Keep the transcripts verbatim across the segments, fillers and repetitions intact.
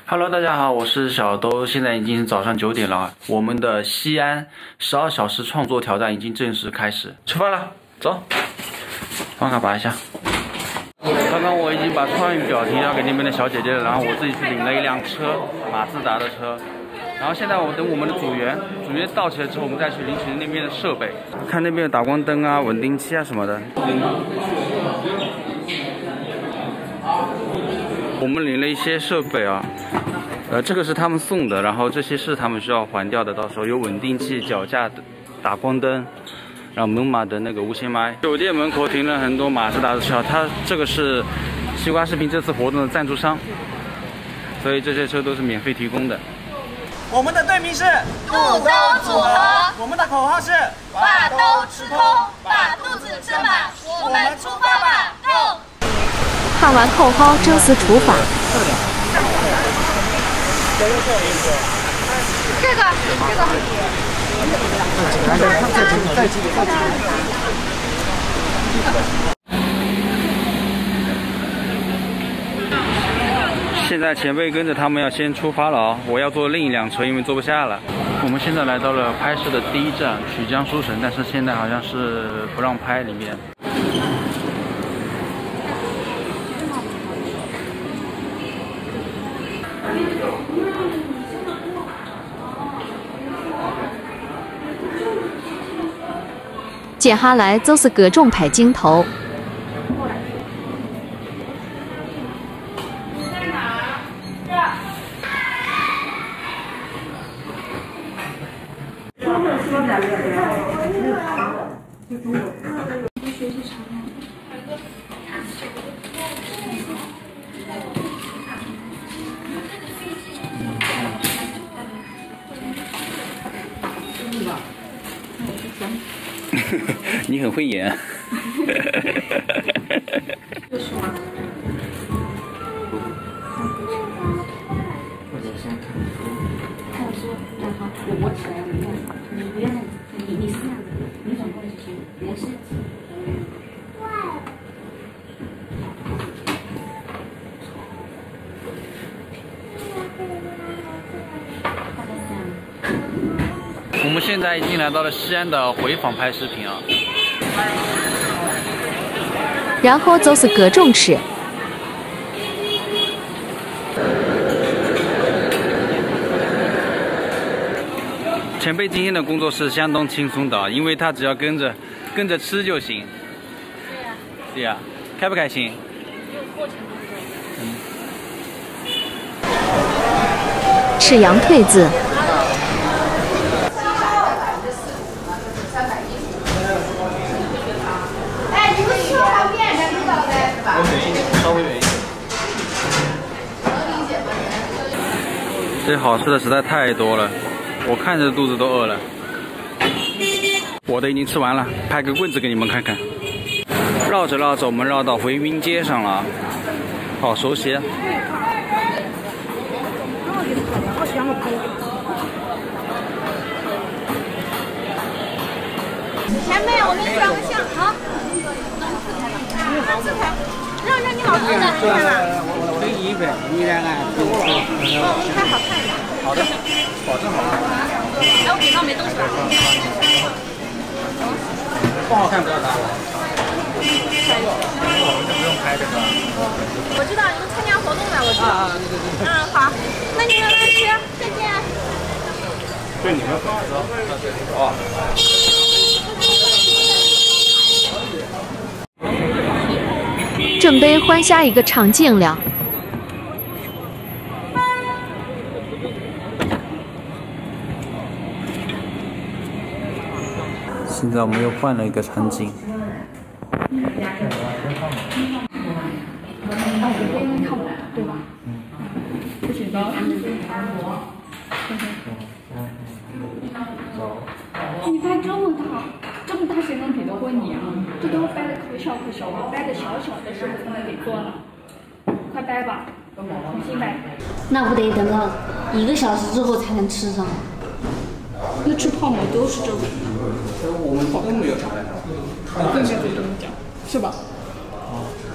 Hello， 大家好，我是小兜，现在已经是早上九点了，我们的西安十二小时创作挑战已经正式开始，出发了，走，房卡拔一下。刚刚我已经把创意表提交给那边的小姐姐了，然后我自己去领了一辆车，马自达的车。然后现在我等我们的组员，组员到齐了之后，我们再去领取那边的设备，看那边的打光灯啊、稳定器啊什么的。我们领了一些设备啊，呃，这个是他们送的，然后这些是他们需要还掉的，到时候有稳定器、脚架、打光灯，然后门马的那个无线麦。酒店门口停了很多马自达的车，它这个是西瓜视频这次活动的赞助商，所以这些车都是免费提供的。 我们的队名是肚兜组合， 我们的口号是把兜吃空，把肚子吃满，我们出发吧 ，Go！ 看完口号，正式出发。 这个，这个。 现在前辈跟着他们要先出发了啊、哦！我要坐另一辆车，因为坐不下了。我们现在来到了拍摄的第一站曲江书城，但是现在好像是不让拍里面。 接下来就是各种拍镜头。 你很会演。我们现在已经来到了西安的回坊拍视频啊。 然后就是各种吃。 前辈今天的工作是相当轻松的，因为他只要跟着跟着吃就行。 对呀。 对呀，开不开心？ 嗯。吃羊腿子。 稍微远一点。这好吃的实在太多了，我看着肚子都饿了。我的已经吃完了，拍个棍子给你们看看。绕着绕着，我们绕到回民街上了，好熟悉啊！ 前辈，我给你照个相啊！自拍，让让你老公的自拍吧。 我给一分，你两个给我。 哦，你拍好看一点。 好的，保证好看。 哎，我给到没东西吧？ 不好看不要打我。我们就不用拍这个。 我知道你们参加活动的，我知道。 啊，对对对。 嗯，好，那你们慢慢吃，再见。 对你们粉丝哦。 准备换下一个场景了。 现在我们又换了一个场景。 对吧？不紧张。你拍这么大，这么大谁能比得过你啊？这都掰的可小可小了，掰的小小的时候才能给做呢。快掰吧，重新掰。 那不得等到一个小时之后才能吃上？ 那吃泡馍都是这个。 我们都没有啥来着。 对面就这么讲，是吧？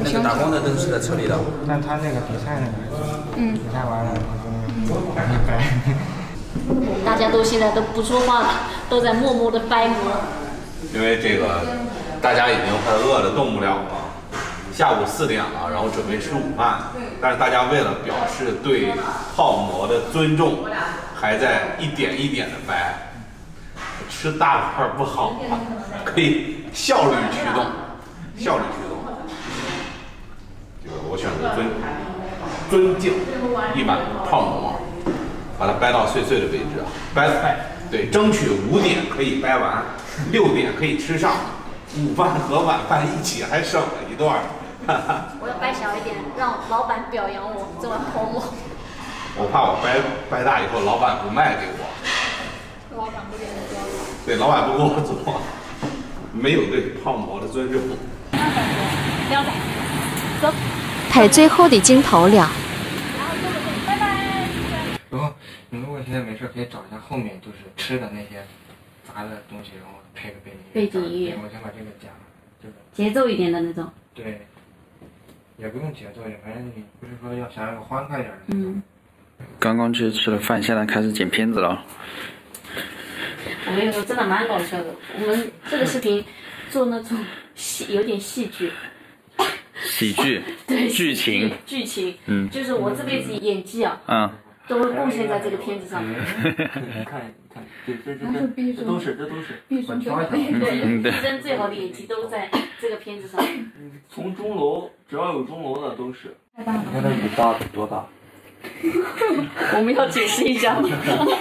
那个打光的灯是在车里的。 但他那个比赛那个， 嗯， 比赛完了就一掰。 大家都现在都不说话了，都在默默的掰膜。 因为这个大家已经快饿得动不了了，下午四点了，然后准备吃午饭，但是大家为了表示对泡馍的尊重，还在一点一点的掰。吃大块不好啊，可以效率驱动，效率驱动。这个我选择尊尊敬一碗泡馍，把它掰到碎碎的为止啊，掰快，对，争取五点可以掰完，六点可以吃上，午饭和晚饭一起还省了一段。 我要掰小一点，让老板表扬我这碗泡馍。 我怕我掰掰大以后，老板不卖给我。 老板不给你做。 对，老板不给我做，没有对泡馍的尊重。 撩仔，走。 睇最后的镜头了。 拜拜。 然后你如果现在没事，可以找一下后面就是吃的那些杂的东西，然后配个背景背景音乐。 我先把这个加，这个节奏一点的那种。 对，也不用节奏，反正你不是说要想要个欢快点的。 嗯。 刚刚去吃了饭，现在开始剪片子了。 我跟你说，真的蛮搞笑的。我们这个视频做那种戏，有点戏剧。 喜剧。 对。 剧情。 剧情。 嗯。 就是我这辈子演技啊。 嗯。 都会贡献在这个片子上面。 你看，你看，这这这这这都是这都是。我挑一挑。 对，毕生最好的演技都在这个片子上。 从钟楼，只要有钟楼的都是。 你看它雨大多大？ 我们要解释一下吗？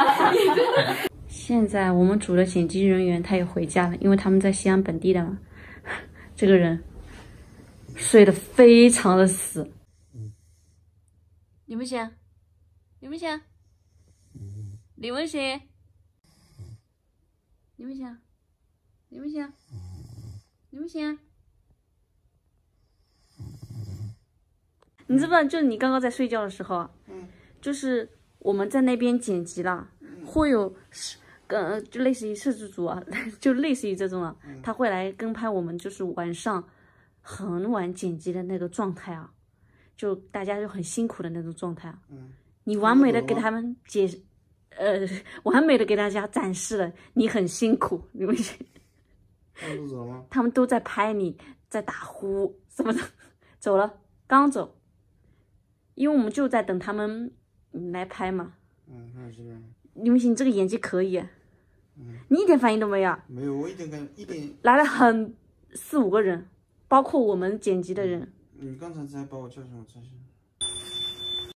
现在我们组的剪辑人员他也回家了，因为他们在西安本地的嘛。这个人睡得非常的死。李文贤，李文贤，李文贤，李文贤，李文贤，李文贤。你知不知道，就是你刚刚在睡觉的时候啊，嗯，就是我们在那边剪辑啦，嗯、会有，呃，就类似于摄制组啊，就类似于这种啊，嗯、他会来跟拍我们，就是晚上很晚剪辑的那个状态啊，就大家就很辛苦的那种状态啊，嗯，你完美的给他们解，呃，完美的给大家展示了你很辛苦，你们他们都在拍你，在打呼什么的，走了，刚走。因为我们就在等他们来拍嘛。嗯，那是。李文星，你这个演技可以。嗯。你一点反应都没有。 没有，我一点感一点。 来了很四五个人，包括我们剪辑的人。 你刚才才把我叫上，我才是。